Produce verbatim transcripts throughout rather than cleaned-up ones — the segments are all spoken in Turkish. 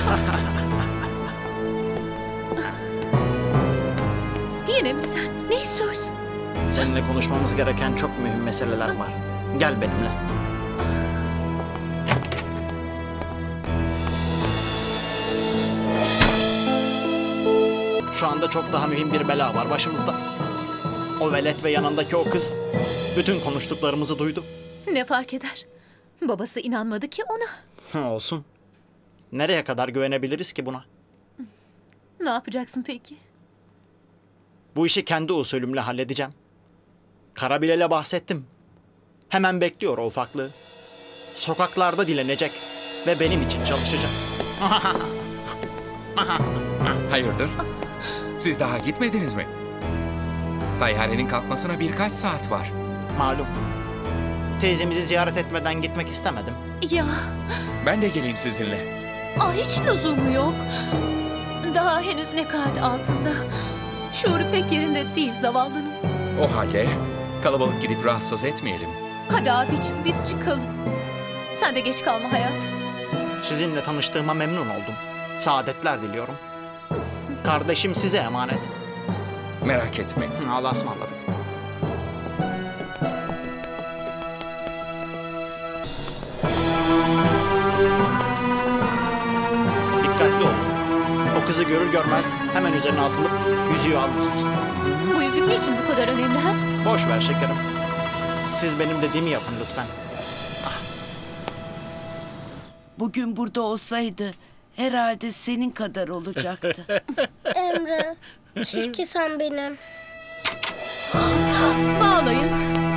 Yine mi sen? Ne istiyorsun? Seninle konuşmamız gereken çok mühim meseleler var. Gel benimle. Şu anda çok daha mühim bir bela var başımızda. O velet ve yanındaki o kız bütün konuştuklarımızı duydu. Ne fark eder? Babası inanmadı ki ona. Olsun. Nereye kadar güvenebiliriz ki buna? Ne yapacaksın peki? Bu işi kendi usulümle halledeceğim. Karabilal'e bahsettim. Hemen bekliyor o ufaklığı. Sokaklarda dilenecek ve benim için çalışacak. Hayırdır? Siz daha gitmediniz mi? Tayyarenin kalkmasına birkaç saat var. Malum. Teyzemizi ziyaret etmeden gitmek istemedim. Ya, Ben de geleyim sizinle. aa, hiç lüzumu yok. Daha henüz nekaat altında. Şuuru pek yerinde değil zavallının. O halde kalabalık gidip rahatsız etmeyelim. Hadi abicim biz çıkalım. Sen de geç kalma hayatım. Sizinle tanıştığıma memnun oldum. Saadetler diliyorum. Kardeşim size emanet. Merak etmeyin. Allah'a ısmarladık. Dikkatli olun. O kızı görür görmez hemen üzerine atılıp yüzüğü alın. Bu yüzük niçin bu kadar önemli ha? Boş ver şekerim. Siz benim dediğimi yapın lütfen. Bugün burada olsaydı herhalde senin kadar olacaktı. Emre, keşke sen benim. Bağlayın.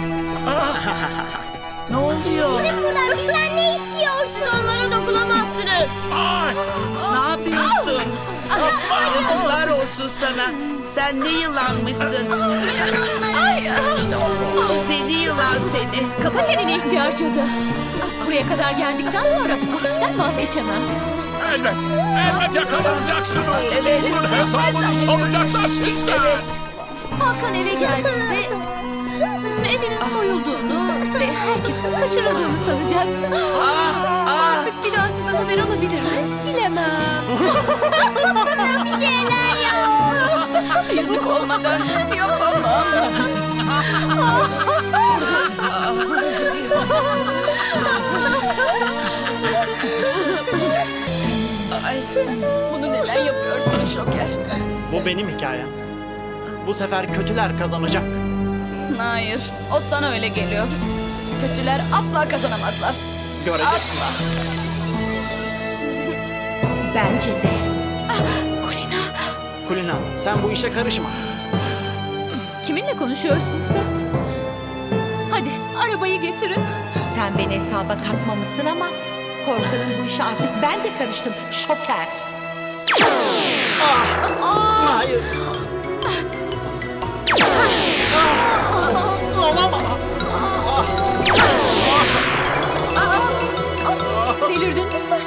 Ne oluyor? Gidin buradan, bizden ne istiyorsun? Onlara dokunamazsınız. Ne yapıyorsun? Yazıklar olsun sana. Sen ne yılanmışsın? Seni yılan seni. Kapa çeneni ihtiyarcadı. Buraya kadar geldikten sonra bu işten vazgeçemem. Elbet, elbet yakalanacaksınız. Evet. Bunun hesabını soracaklar sizden. Hakan eve geldiğinde evinin soyulduğunu ve herkesin kaçırıldığını sanacak. Artık bir daha sizden haber alabilir mi? Bilemem. Bir şeyler yap. Yüzük olmadan yapamam. Ay. Bunu neden yapıyorsun Şoker? Bu benim hikayem. Bu sefer kötüler kazanacak. Hayır, o sana öyle geliyor. Kötüler asla kazanamazlar. Göreceksin. Bence de. Kulina. Kulina, sen bu işe karışma. Kiminle konuşuyorsun sen? Hadi arabayı getirin. Sen beni hesaba katmamışsın ama korkarım bu işe artık ben de karıştım. Şoker. Hayır. Olamaz. Delirdin mi sen?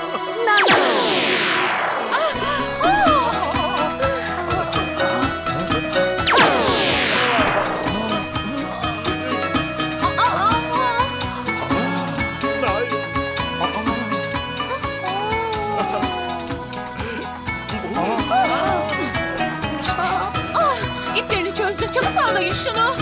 İplerini çözdü. Çabuk bağlayın şunu.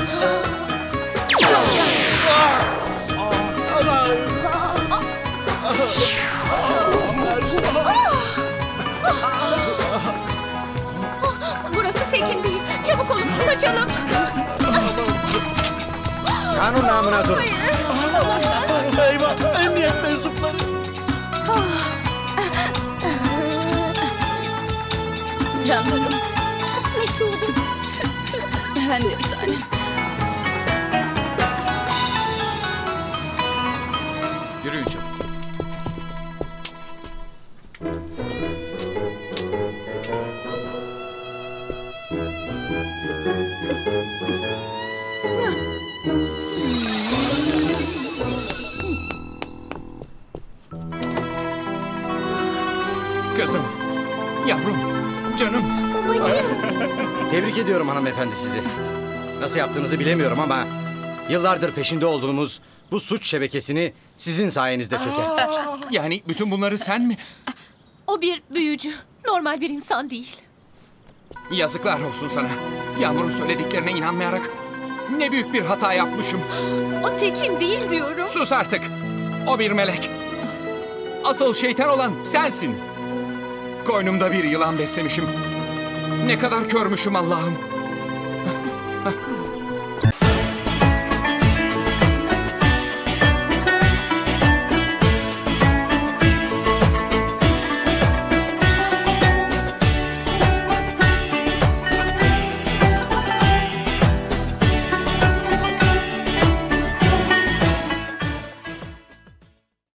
Burası tekin değil. Çabuk olun. Kaçalım. Kanun namına durun. Eyvah, emniyet mensupları. Canlarım. Mesudum. Ben de bir tanem. Yürüyün canım. Kızım, yavrum, canım. Tebrik ediyorum hanımefendi sizi. Nasıl yaptığınızı bilemiyorum ama yıllardır peşinde olduğumuz bu suç şebekesini sizin sayenizde çökerttik. Yani bütün bunları sen mi? O bir büyücü. Normal bir insan değil. Yazıklar olsun sana. Yağmur'un söylediklerine inanmayarak ne büyük bir hata yapmışım. O Tekin değil diyorum. Sus artık. O bir melek. Asıl şeytan olan sensin. Koynumda bir yılan beslemişim. Ne kadar körmüşüm Allah'ım.